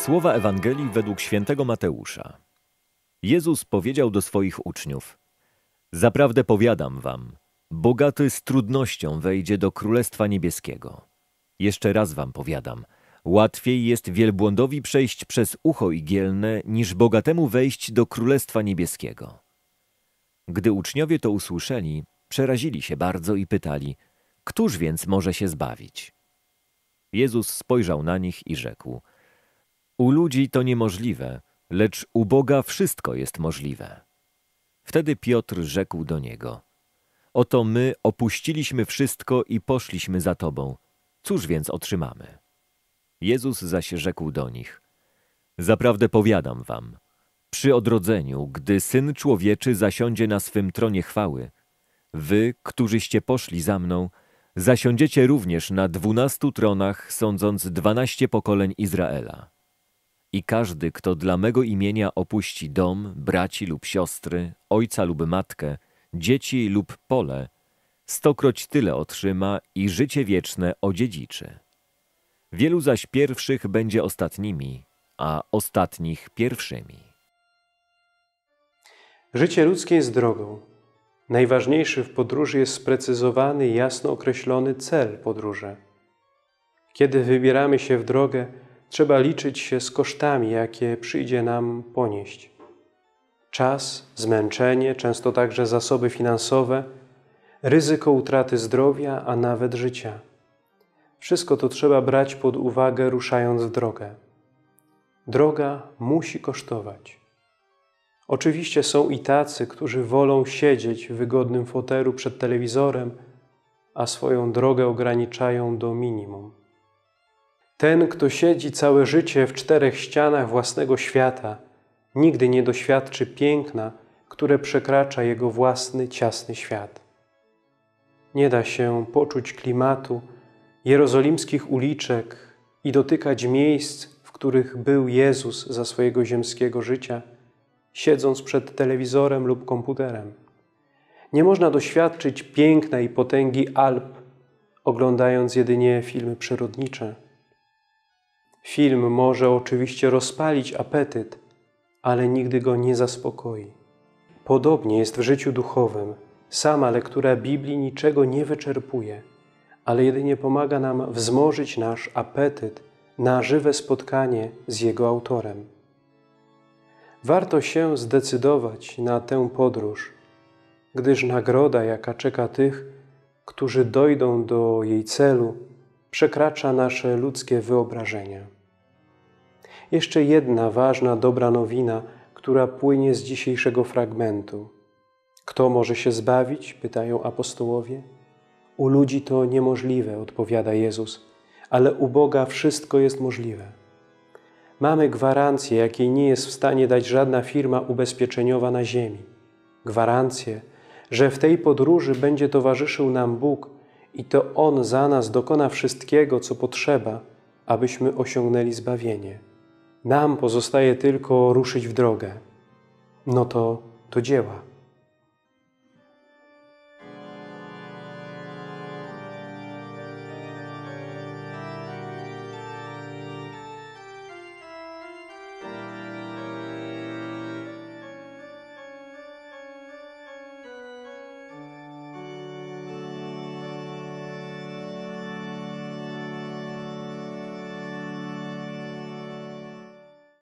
Słowa Ewangelii według świętego Mateusza. Jezus powiedział do swoich uczniów: Zaprawdę powiadam wam, bogaty z trudnością wejdzie do Królestwa Niebieskiego. Jeszcze raz wam powiadam, łatwiej jest wielbłądowi przejść przez ucho igielne, niż bogatemu wejść do Królestwa Niebieskiego. Gdy uczniowie to usłyszeli, przerazili się bardzo i pytali: Któż więc może się zbawić? Jezus spojrzał na nich i rzekł: U ludzi to niemożliwe, lecz u Boga wszystko jest możliwe. Wtedy Piotr rzekł do Niego: Oto my opuściliśmy wszystko i poszliśmy za Tobą. Cóż więc otrzymamy? Jezus zaś rzekł do nich: Zaprawdę powiadam wam, przy odrodzeniu, gdy Syn Człowieczy zasiądzie na swym tronie chwały, wy, którzyście poszli za mną, zasiądziecie również na 12 tronach, sądząc 12 pokoleń Izraela. I każdy, kto dla mego imienia opuści dom, braci lub siostry, ojca lub matkę, dzieci lub pole, 100-kroć tyle otrzyma i życie wieczne odziedziczy. Wielu zaś pierwszych będzie ostatnimi, a ostatnich pierwszymi. Życie ludzkie jest drogą. Najważniejszy w podróży jest sprecyzowany i jasno określony cel podróży. Kiedy wybieramy się w drogę, trzeba liczyć się z kosztami, jakie przyjdzie nam ponieść. Czas, zmęczenie, często także zasoby finansowe, ryzyko utraty zdrowia, a nawet życia. Wszystko to trzeba brać pod uwagę, ruszając w drogę. Droga musi kosztować. Oczywiście są i tacy, którzy wolą siedzieć w wygodnym fotelu przed telewizorem, a swoją drogę ograniczają do minimum. Ten, kto siedzi całe życie w 4 ścianach własnego świata, nigdy nie doświadczy piękna, które przekracza jego własny, ciasny świat. Nie da się poczuć klimatu jerozolimskich uliczek i dotykać miejsc, w których był Jezus za swojego ziemskiego życia, siedząc przed telewizorem lub komputerem. Nie można doświadczyć piękna i potęgi Alp, oglądając jedynie filmy przyrodnicze. Film może oczywiście rozpalić apetyt, ale nigdy go nie zaspokoi. Podobnie jest w życiu duchowym. Sama lektura Biblii niczego nie wyczerpuje, ale jedynie pomaga nam wzmożyć nasz apetyt na żywe spotkanie z jego autorem. Warto się zdecydować na tę podróż, gdyż nagroda, jaka czeka tych, którzy dojdą do jej celu, przekracza nasze ludzkie wyobrażenia. Jeszcze jedna ważna, dobra nowina, która płynie z dzisiejszego fragmentu. Kto może się zbawić? Pytają apostołowie. U ludzi to niemożliwe, odpowiada Jezus, ale u Boga wszystko jest możliwe. Mamy gwarancję, jakiej nie jest w stanie dać żadna firma ubezpieczeniowa na ziemi. Gwarancję, że w tej podróży będzie towarzyszył nam Bóg i to On za nas dokona wszystkiego, co potrzeba, abyśmy osiągnęli zbawienie. Nam pozostaje tylko ruszyć w drogę. No to do dzieła.